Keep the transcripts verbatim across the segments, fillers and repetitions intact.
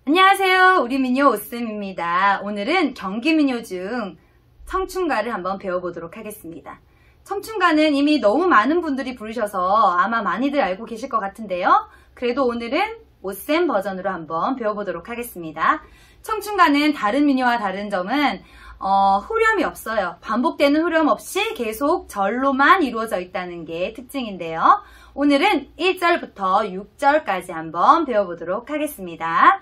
안녕하세요. 우리 미녀 오쌤입니다. 오늘은 경기민요 중 청춘가를 한번 배워보도록 하겠습니다. 청춘가는 이미 너무 많은 분들이 부르셔서 아마 많이들 알고 계실 것 같은데요. 그래도 오늘은 오쌤 버전으로 한번 배워보도록 하겠습니다. 청춘가는 다른 민요와 다른 점은 어, 후렴이 없어요. 반복되는 후렴 없이 계속 절로만 이루어져 있다는 게 특징인데요. 오늘은 일 절부터 육 절까지 한번 배워보도록 하겠습니다.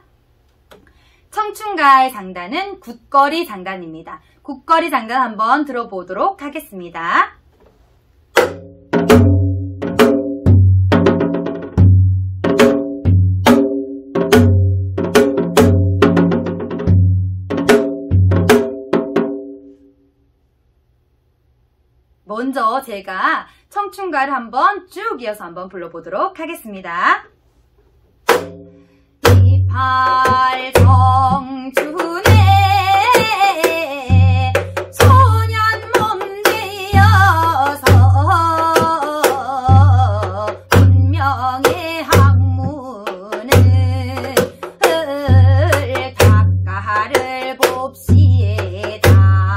청춘가의 장단은 굿거리 장단입니다. 굿거리 장단 한번 들어보도록 하겠습니다. 먼저 제가 청춘가를 한번 쭉 이어서 한번 불러보도록 하겠습니다. 이팔 청춘에 소년 몸 되어서 운명의 학문을 닦아를 봅시다.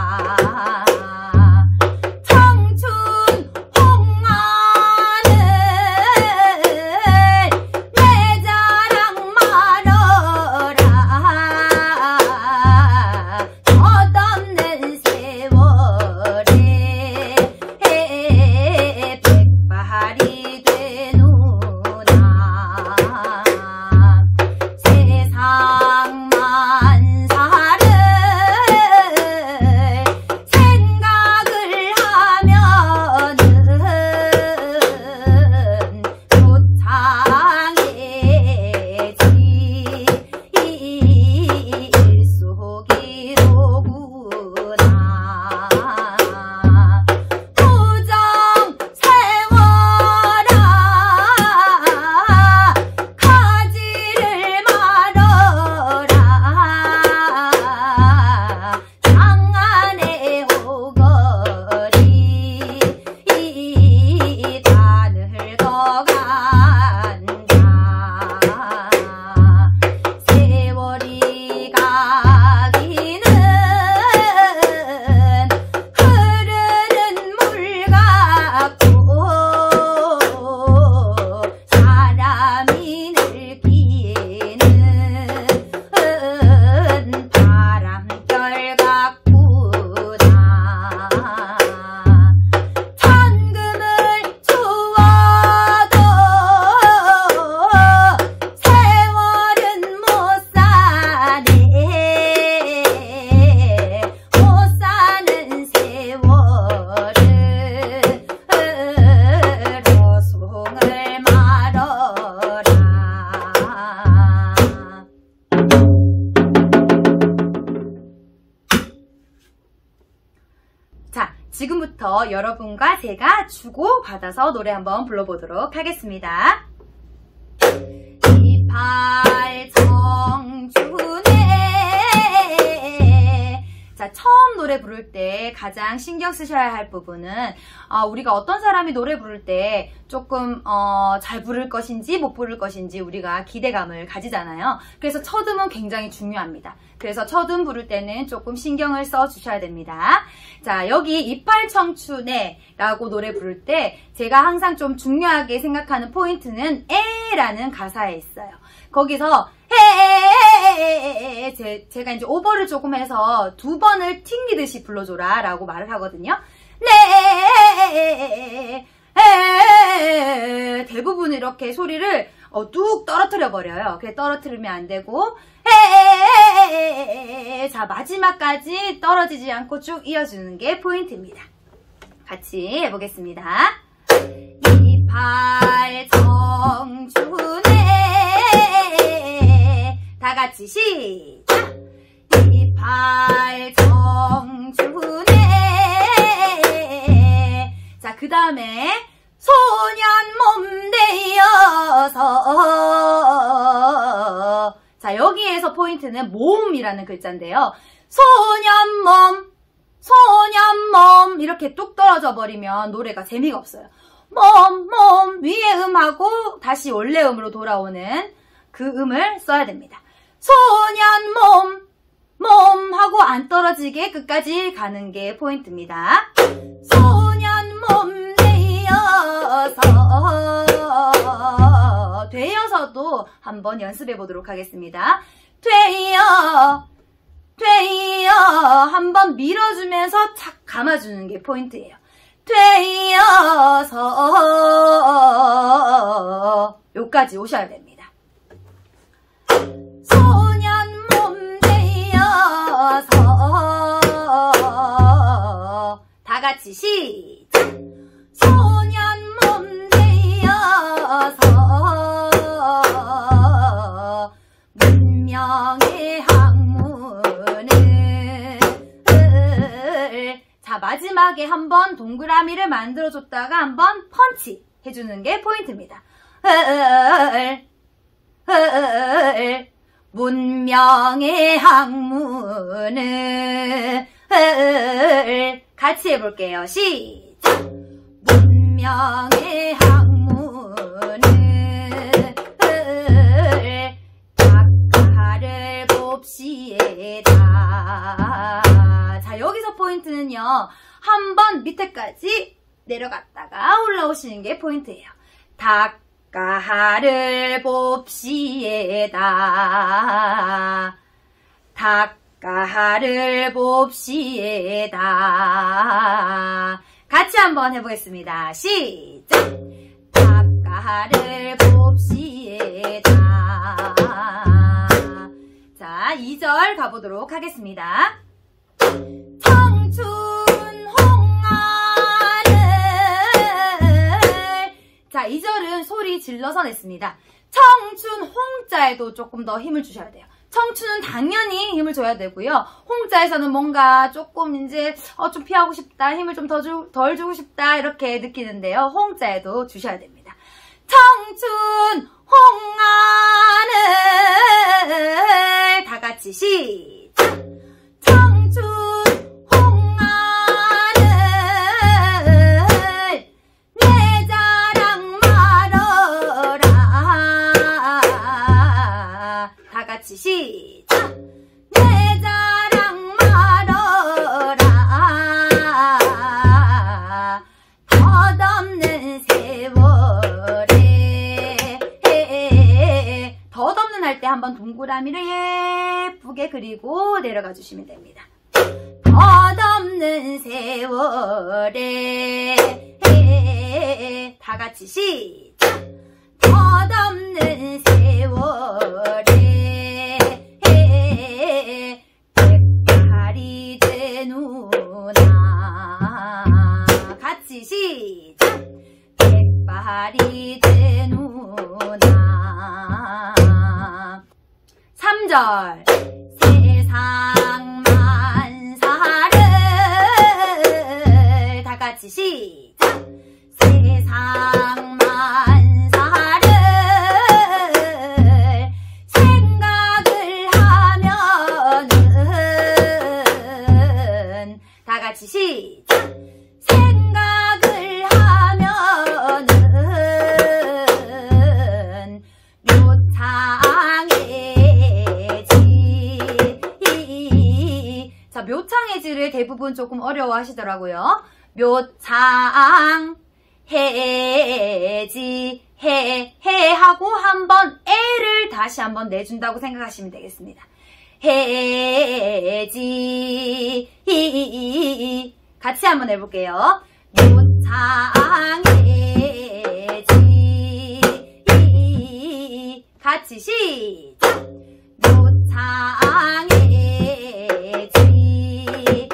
지금부터 여러분과 제가 주고받아서 노래 한번 불러보도록 하겠습니다. 이팔 청춘에 자, 처음 노래 부를 때 가장 신경 쓰셔야 할 부분은 어, 우리가 어떤 사람이 노래 부를 때 조금 어, 잘 부를 것인지 못 부를 것인지 우리가 기대감을 가지잖아요. 그래서 첫음은 굉장히 중요합니다. 그래서 첫음 부를 때는 조금 신경을 써 주셔야 됩니다. 자, 여기 이팔 청춘에 라고 노래 부를 때 제가 항상 좀 중요하게 생각하는 포인트는 에라는 가사에 있어요. 거기서 에 제, 제가 이제 오버를 조금 해서 두 번을 튕기듯이 불러줘라 라고 말을 하거든요. 네 대부분 이렇게 소리를 어, 뚝 떨어뜨려 버려요. 그래 떨어뜨리면 안 되고 자, 마지막까지 떨어지지 않고 쭉 이어주는 게 포인트입니다. 같이 해보겠습니다. 이팔 청춘에 다 같이 시작! 이팔 청춘에 자, 그 다음에 소년 몸 되어서 자, 여기에서 포인트는 몸이라는 글자인데요. 소년 몸, 소년 몸 이렇게 뚝 떨어져 버리면 노래가 재미가 없어요. 몸, 몸 위에 음하고 다시 원래 음으로 돌아오는 그 음을 써야 됩니다. 소년 몸, 몸 하고 안 떨어지게 끝까지 가는 게 포인트입니다. 소년 몸 되어서, 되어서도 한번 연습해 보도록 하겠습니다. 되어, 되어 한번 밀어주면서 착 감아주는 게 포인트예요. 되어서 여기까지 오셔야 됩니다. 소년 몸 되어서 다 같이 시작. 소년 몸 되어서 문명의 학문을 자 마지막에 한번 동그라미를 만들어줬다가 한번 펀치 해주는 게 포인트입니다. 문명의 학문을 같이 해볼게요. 시작! 문명의 학문을 작가를 봅시다. 자, 여기서 포인트는요. 한번 밑에까지 내려갔다가 올라오시는 게 포인트예요. 닭가를 봅시다. 닭가를 봅시다. 같이 한번 해보겠습니다. 시작! 닭가를 봅시다. 자, 이 절 가보도록 하겠습니다. 청춘 홍아를 자, 이 절은 소리 질러서 냈습니다. 청춘 홍자에도 조금 더 힘을 주셔야 돼요. 청춘은 당연히 힘을 줘야 되고요. 홍자에서는 뭔가 조금 이제 어, 좀 피하고 싶다, 힘을 좀 더 주, 덜 주고 싶다 이렇게 느끼는데요. 홍자에도 주셔야 됩니다. 청춘 홍아를 다 같이 시작! 청춘 홍아를 내 자랑 말어라. 다 같이 시작! 내 자랑 말어라. 덧없는 세월에 덧없는 할 때 한번 동그라미를 예쁘게 그리고 내려가 주시면 됩니다. 덧없는 세월에 다 같이 시작! 덧없는 세월에 백발이 되누나. 같이 시작! 백발이 되누나. 삼 절 세상 만사를 다 같이 시작! 세상 만사를 생각을 하면은 다 같이 시작! 생각을 하면은 묘창해지. 자, 묘창해지를 대부분 조금 어려워 하시더라고요. 묘창 해지 해, 해 하고 한번 에를 다시 한번 내준다고 생각하시면 되겠습니다. 해지 같이 한번 해볼게요. 묘창해지 같이 시작! 묘창해지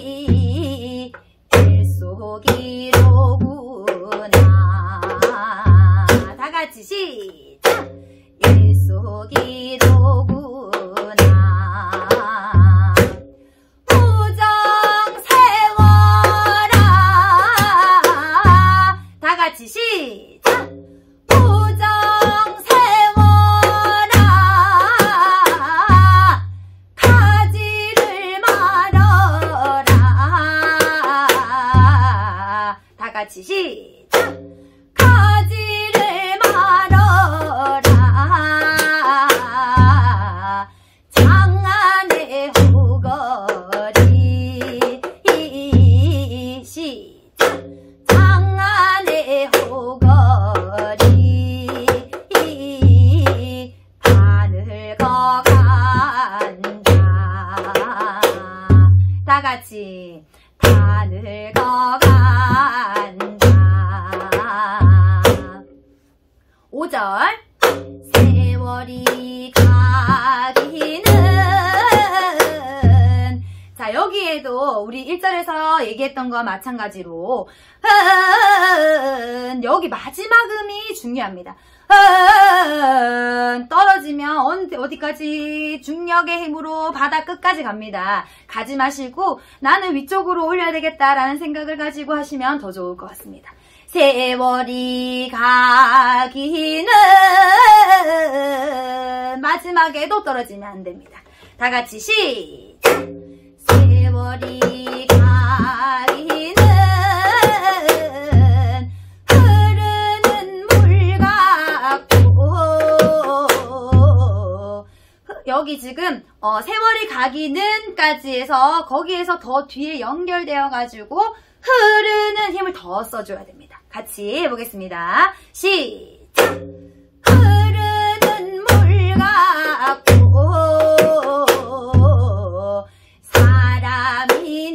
일속이로구나. 다 같이 시작! 일속이로구나. 우정 세워라. 다 같이 시작! 우정 세워라. 가지를 말어라. 다 같이 시작! 가지를 말어라. 오 절 세월이 가기는 자 여기에도 우리 일 절에서 얘기했던 거와 마찬가지로 여기 마지막 음이 중요합니다. 떨어지면 어디까지 중력의 힘으로 바다 끝까지 갑니다. 가지 마시고 나는 위쪽으로 올려야 되겠다라는 생각을 가지고 하시면 더 좋을 것 같습니다. 세월이 가기는 마지막에도 떨어지면 안 됩니다. 다 같이 시작! 세월이 가기는 흐르는 물 같고 여기 지금 어, 세월이 가기는까지 해서 거기에서 더 뒤에 연결되어 가지고 흐르는 힘을 더 써줘야 됩니다. 같이 해보겠습니다. 시작! 흐르는 물 같고 사람이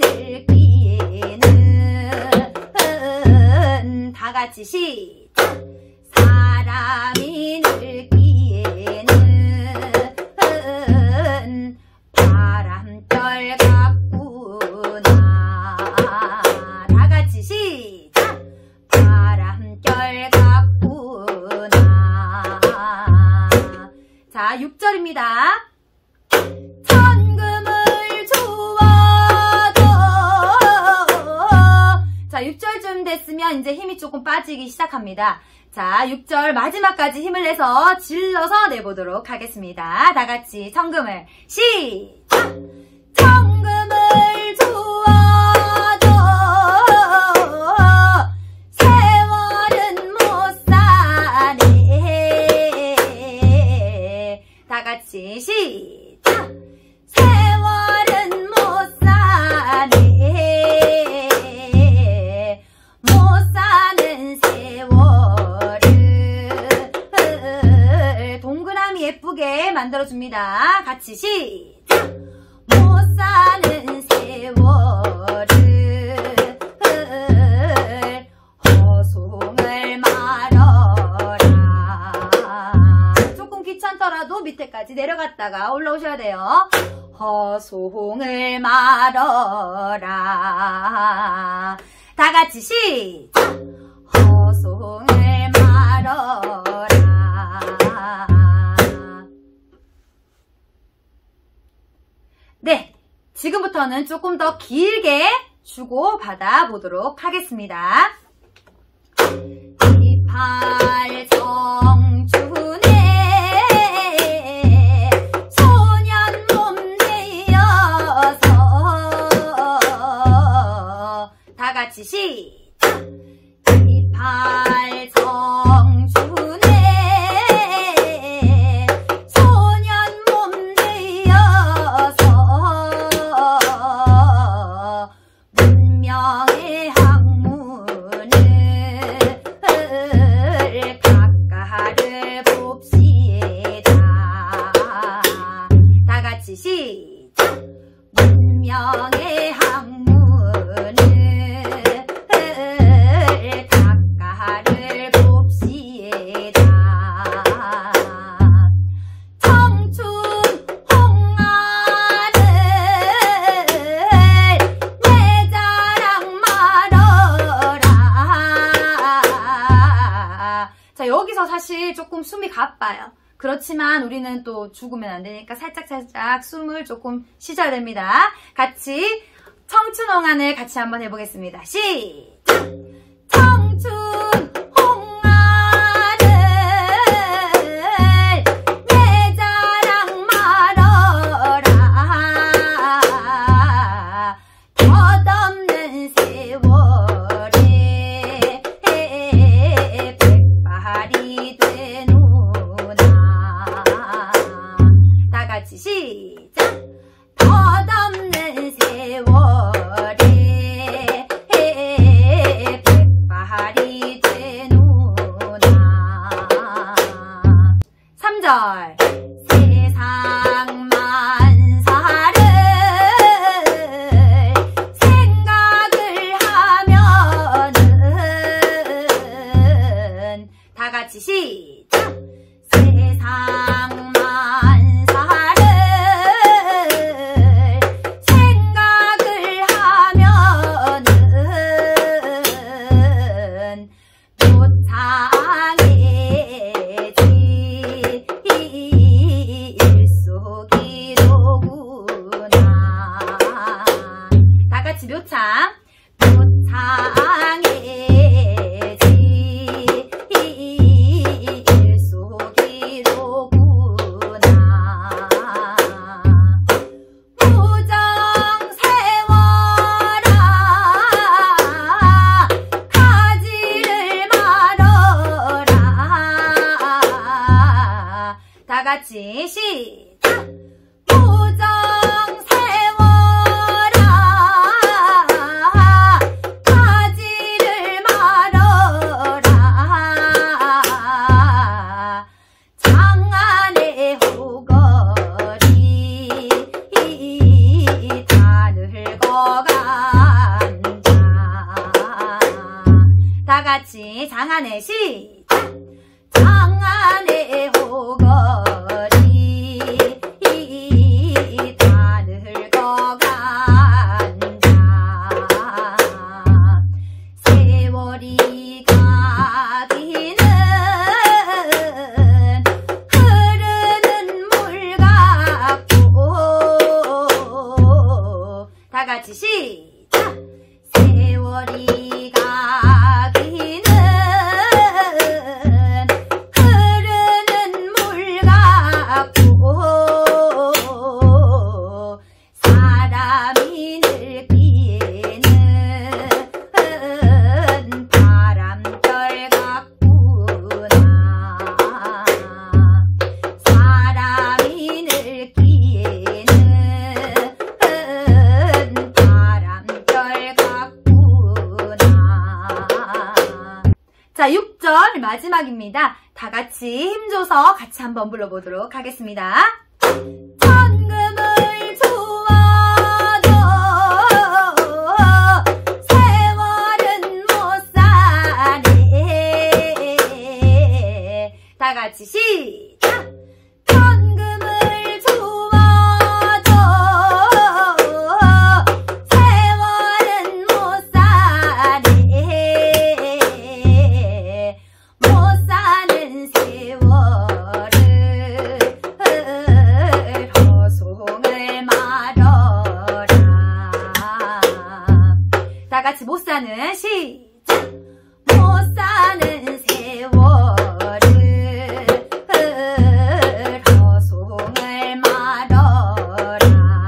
늙기는 다 같이 시작! 사람이 늙기는 바람결 같구나. 다 같이 시작! 바람결 같구나. 자, 육 절입니다. 천금을 주어도 자, 육 절쯤 됐으면 이제 힘이 조금 빠지기 시작합니다. 자, 육 절 마지막까지 힘을 내서 질러서 내보도록 하겠습니다. 다 같이 천금을 시작! 천금을 주어도 세월은 못 사네. 다 같이 시작! 세월은 못 사네. 못 사는 세월을 동그라미 예쁘게 만들어줍니다. 같이 시작! 못 사는 세월을 허송을 말어라. 조금 귀찮더라도 밑에까지 내려갔다가 올라오셔야 돼요. 허송을 말어라. 다 같이 시작! 허송을 말어라. 네, 지금부터는 조금 더 길게 주고받아 보도록 하겠습니다. 이팔 성춘에 소년 몸 내어서 다 같이 시작! 이팔 성춘에 소년 몸 내어서 문명의 학문을 각가를 봅시다. 다 같이 시작! 문명의 학문을 각가를 봅시다. 청춘 홍안을 내 자랑 말어라. 자, 여기서 사실 조금 숨이 가빠요. 그렇지만 우리는 또 죽으면 안 되니까 살짝살짝 숨을 조금 쉬셔야 됩니다. 같이 청춘홍안을 같이 한번 해보겠습니다. 시작! 청춘 홍안을 내 자랑 말어라. 덧없는 세월에 백발이 되누나. 다 같이 시작! 덧없는 세월에 백발이 되누나. 삼 절 세상 만사를 생각을 하면은 다 같이 시작! 장만사를 생각을 하면은 표창의 질 일속이로구나. 다같이 묘창. 표창의 질 일속이로구나. 무정 세워라 가지를 말어라. 다같이 시작. 무정 세워라 가지를 말어라. 장안의 호걸이 단을 거간다. 다같이 장안의 시작. 장안의 호걸이 단을 거간다. 세월이 가기는 흐르는 물 같고. 다같이 시작. 세월이 가기는 흐르는 물 같고. 사람이 늙기는 바람결 같구나. 사람이 늙기는 바람결 같구나. 자, 육 절 마지막입니다. 다같이 힘줘서 같이 한번 불러보도록 하겠습니다. 천금을 주어도 세월은 못 사네. 다같이 시작. 천금을 주어도 세월은 못 사네. 못 사는 세월을 허송을 말어라. 다같이 못 사는 시작. 못 사는 세월을 허송을 말어라.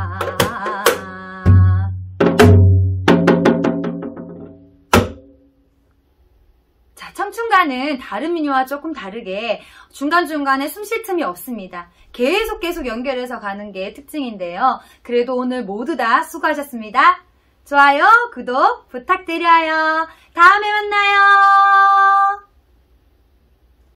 자, 청춘가는 다른 민요와 조금 다르게 중간중간에 숨 쉴 틈이 없습니다. 계속 계속 연결해서 가는 게 특징인데요. 그래도 오늘 모두 다 수고하셨습니다. 좋아요, 구독 부탁드려요. 다음에 만나요.